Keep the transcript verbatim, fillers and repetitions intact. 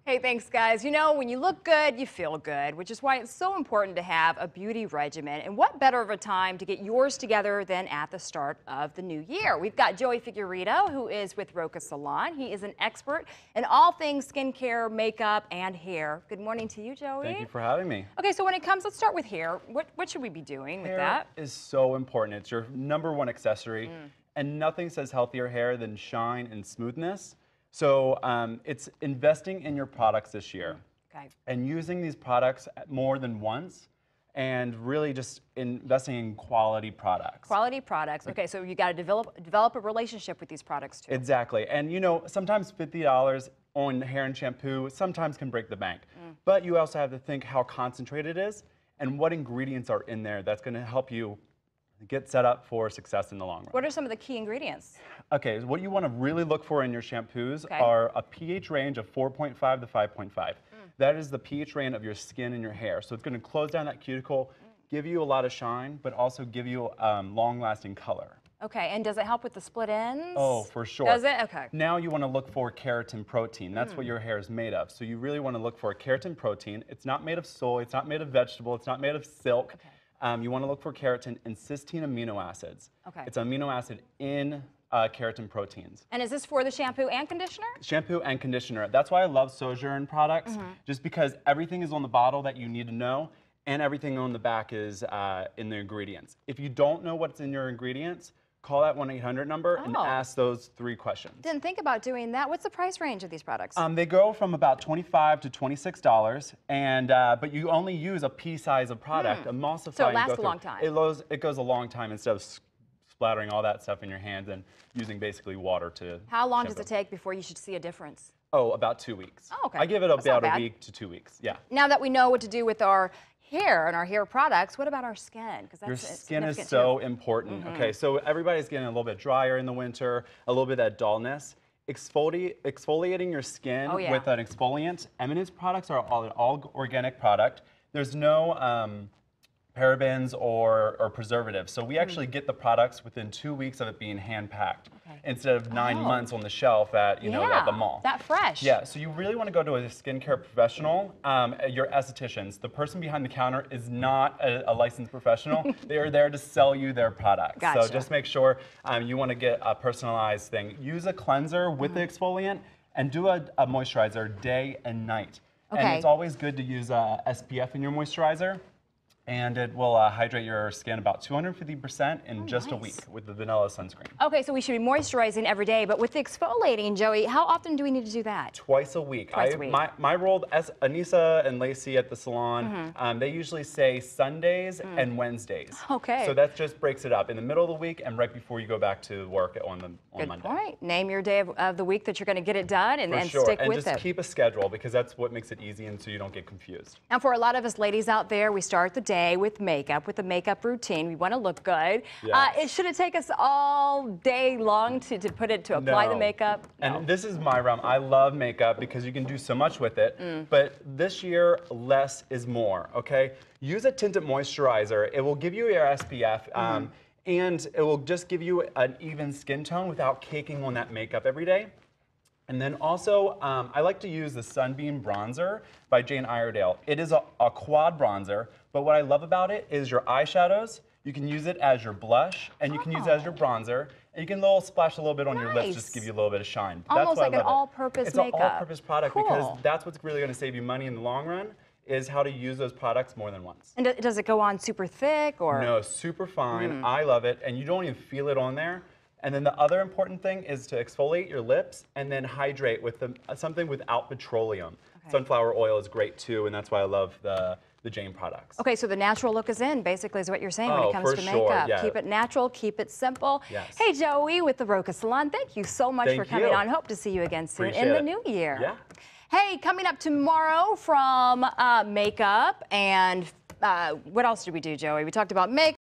Hey, thanks, guys. You know, when you look good, you feel good, which is why it's so important to have a beauty regimen. And what better of a time to get yours together than at the start of the new year? We've got Joey Figueredo, who is with Roca Salon. He is an expert in all things skincare, makeup, and hair. Good morning to you, Joey. Thank you for having me. Okay, so when it comes, let's start with hair. What, what should we be doing with Hair that? is so important. It's your number one accessory. Mm. And nothing says healthier hair than shine and smoothness. So um, it's investing in your products this year, okay. and using these products more than once, and really just investing in quality products. Quality products. Okay, so you got to develop develop a relationship with these products too. Exactly, and you know sometimes fifty dollars on hair and shampoo sometimes can break the bank, mm. but you also have to think how concentrated it is and what ingredients are in there that's going to help you get set up for success in the long run. What are some of the key ingredients? Okay, what you want to really look for in your shampoos okay. are a pH range of four point five to five point five. Mm. That is the pH range of your skin and your hair. So it's going to close down that cuticle, mm. give you a lot of shine, but also give you um, long-lasting color. Okay, and does it help with the split ends? Oh, for sure. Does it? Okay. Now you want to look for keratin protein. That's mm. what your hair is made of. So you really want to look for keratin protein. It's not made of soy, it's not made of vegetable, it's not made of silk. Okay. Um, you want to look for keratin and cysteine amino acids. Okay. It's amino acid in uh, keratin proteins. And is this for the shampoo and conditioner? Shampoo and conditioner. That's why I love Sojourn products, mm-hmm. just because everything is on the bottle that you need to know, and everything on the back is uh, in the ingredients. If you don't know what's in your ingredients, call that one eight hundred number oh. and ask those three questions. Didn't think about doing that. What's the price range of these products? Um, they go from about twenty-five to twenty-six dollars, and uh, but you only use a pea size of product. Mm. Emulsify. So it lasts a long time. It goes, it goes a long time instead of splattering all that stuff in your hands and using basically water to. How long shampoo. does it take before you should see a difference? Oh, about two weeks. Oh, okay. I give it That's about a week to two weeks. Yeah. Now that we know what to do with our hair and our hair products, what about our skin? Because your skin is so too. important. Mm-hmm. Okay, so everybody's getting a little bit drier in the winter, a little bit of that dullness. Exfoli exfoliating your skin oh, yeah. with an exfoliant. Eminence products are all an all organic product. There's no um, parabens or, or preservatives. So we actually get the products within two weeks of it being hand packed, okay. instead of nine oh. months on the shelf at you yeah, know at the mall. That fresh. Yeah. So you really want to go to a skincare professional. Um, your estheticians. The person behind the counter is not a, a licensed professional. They are there to sell you their products. Gotcha. So just make sure um, you want to get a personalized thing. Use a cleanser with mm. the exfoliant, and do a, a moisturizer day and night. Okay. And it's always good to use uh, S P F in your moisturizer. And it will uh, hydrate your skin about two hundred fifty percent in oh, just nice. a week with the vanilla sunscreen. Okay, so we should be moisturizing every day, but with the exfoliating, Joey, how often do we need to do that? Twice a week. Twice I, a week. My, my role, as Anissa and Lacey at the salon, mm-hmm. um, they usually say Sundays mm. and Wednesdays. Okay. So that just breaks it up in the middle of the week and right before you go back to work on, the, on Good Monday. point. Name your day of, of the week that you're going to get it done and, For and sure. stick and with just it. keep a schedule because that's what makes it easy and so you don't get confused. And for a lot of us ladies out there, we start the day with makeup. With the makeup routine, we want to look good. Yes. Uh, it, should it take us all day long to, to put it to apply no. the makeup? No. And this is my realm. I love makeup because you can do so much with it. Mm. But this year, less is more. Okay, use a tinted moisturizer. It will give you your S P F. Mm-hmm. um, and it will just give you an even skin tone without caking on that makeup every day. And then also, um, I like to use the Sunbeam Bronzer by Jane Iredale. It is a, a quad bronzer, but what I love about it is your eyeshadows. You can use it as your blush, and you can oh. use it as your bronzer, and you can little splash a little bit on nice. your lips just to give you a little bit of shine. Almost that's why like I love an all-purpose It's makeup. It's an all-purpose product cool. because that's what's really going to save you money in the long run, is how to use those products more than once. And does it go on super thick or? No, super fine. Mm. I love it, and you don't even feel it on there. And then the other important thing is to exfoliate your lips and then hydrate with the, uh, something without petroleum. Okay. Sunflower oil is great too, and that's why I love the, the Jane products. Okay, so the natural look is in, basically, is what you're saying oh, when it comes for to sure, makeup. Yeah. Keep it natural, keep it simple. Yes. Hey, Joey with the Roca Salon, thank you so much thank for coming you. on. Hope to see you again soon Appreciate in the it. new year. Yeah. Hey, coming up tomorrow from uh, makeup and uh, what else did we do, Joey? We talked about makeup.